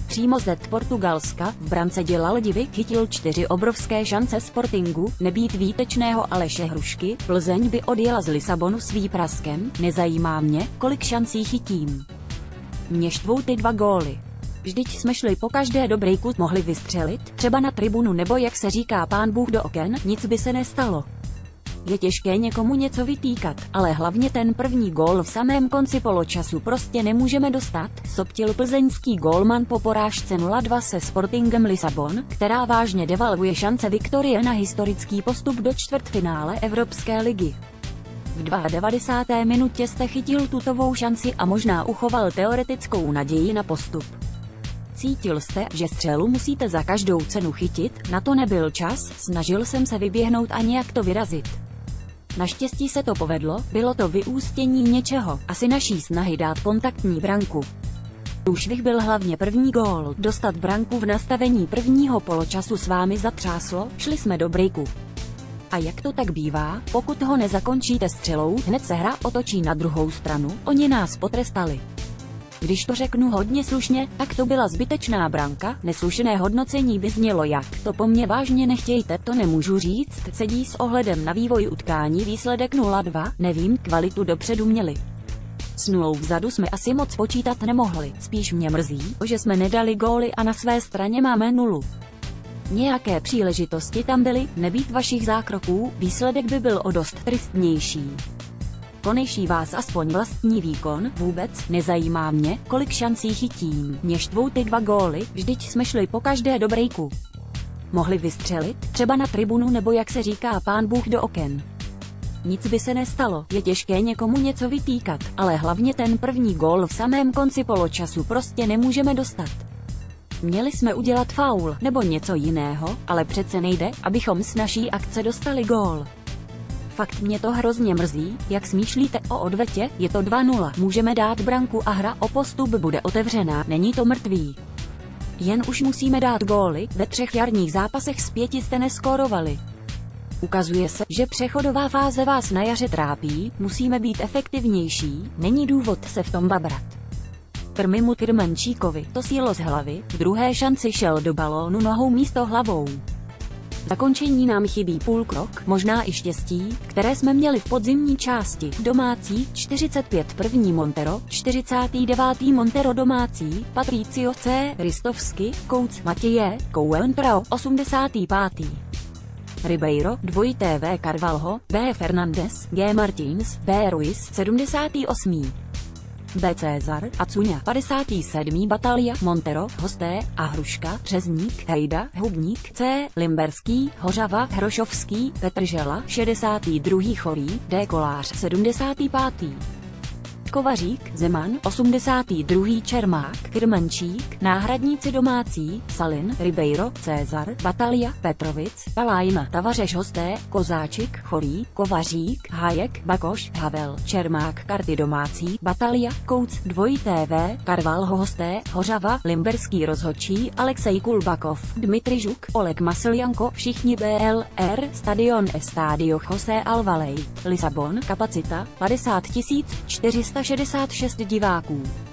přímo z Portugalska, v brance dělal divy, chytil 4 obrovské šance Sportingu, nebýt výtečného Aleše Hrušky, Plzeň by odjela z Lisabonu s výpraskem, nezajímá mě, kolik šancí chytím. Mě štvou ty 2 góly. Vždyť jsme šli po každé do breaku, mohli vystřelit, třeba na tribunu nebo jak se říká pán Bůh do oken, nic by se nestalo. Je těžké někomu něco vytýkat, ale hlavně ten první gól v samém konci poločasu prostě nemůžeme dostat, soptil plzeňský gólman po porážce 0-2 se Sportingem Lisabon, která vážně devalvuje šance Viktorie na historický postup do čtvrtfinále Evropské ligy. V 92. minutě jste chytil tutovou šanci a možná uchoval teoretickou naději na postup. Cítil jste, že střelu musíte za každou cenu chytit, na to nebyl čas, snažil jsem se vyběhnout a nějak to vyrazit. Naštěstí se to povedlo, bylo to vyústění něčeho, asi naší snahy dát kontaktní branku. Průšvih byl hlavně první gól, dostat branku v nastavení prvního poločasu s vámi zatřáslo, šli jsme do breaku. A jak to tak bývá, pokud ho nezakončíte střelou, hned se hra otočí na druhou stranu, oni nás potrestali. Když to řeknu hodně slušně, tak to byla zbytečná branka, neslušné hodnocení by znělo jak, to po mně vážně nechtějte, to nemůžu říct, sedí s ohledem na vývoj utkání výsledek 0-2, nevím, kvalitu dopředu měli. S nulou vzadu jsme asi moc počítat nemohli, spíš mě mrzí, že jsme nedali góly a na své straně máme 0. Nějaké příležitosti tam byly, nebýt vašich zákroků, výsledek by byl o dost tristnější. Konejší vás aspoň vlastní výkon, vůbec, nezajímá mě, kolik šancí chytím, mě štvou ty 2 góly, vždyť jsme šli po každé do breaku. Mohli vystřelit, třeba na tribunu nebo jak se říká pán Bůh do oken. Nic by se nestalo, je těžké někomu něco vytýkat, ale hlavně ten první gól v samém konci poločasu prostě nemůžeme dostat. Měli jsme udělat faul, nebo něco jiného, ale přece nejde, abychom s naší akce dostali gól. Fakt mě to hrozně mrzí, jak smýšlíte o odvetě, je to 2-0, můžeme dát branku a hra o postup bude otevřená, není to mrtvý. Jen už musíme dát góly, ve 3 jarních zápasech z 5 jste neskórovali. Ukazuje se, že přechodová fáze vás na jaře trápí, musíme být efektivnější, není důvod se v tom babrat. Krmimu Tyrmančíkovi, to sílo z hlavy, v druhé šanci šel do balónu nohou místo hlavou. Zakončení nám chybí půl krok, možná i štěstí, které jsme měli v podzimní části, domácí, 45 první Montero, 49. Montero domácí, Patricio C. Ristovsky, Kouc Matěje, Coen Pro, 85. Ribeiro, 2TV Carvalho, B. Fernandez, G. Martins, B. Ruiz, 78. B. Cezar, Acuňa, 57. Batalia, Montero, Hosté, A. Hruška, Řezník, Hejda, Hubník, C. Limberský, Hořava, Hrošovský, Petržela, 62. Chorý, D. Kolář, 75. Kovařík, Zeman, 82. Čermák, Krmančík, náhradníci domácí, Salin, Ribeiro, Cezar, Batalia, Petrovic, Palajna, Tavařeš Hosté, Kozáčik, Chorý, Kovařík, Hájek, Bakoš, Havel, Čermák, karty domácí, Batalia, Kouc, 2TV, Carvalho Hosté, Hořava, Limberský rozhodčí, Alexej Kulbakov, Dmitry Žuk, Oleg Masiljanko, všichni BLR, Stadion Estadio José Alvalej, Lisabon, kapacita, 50 466 diváků.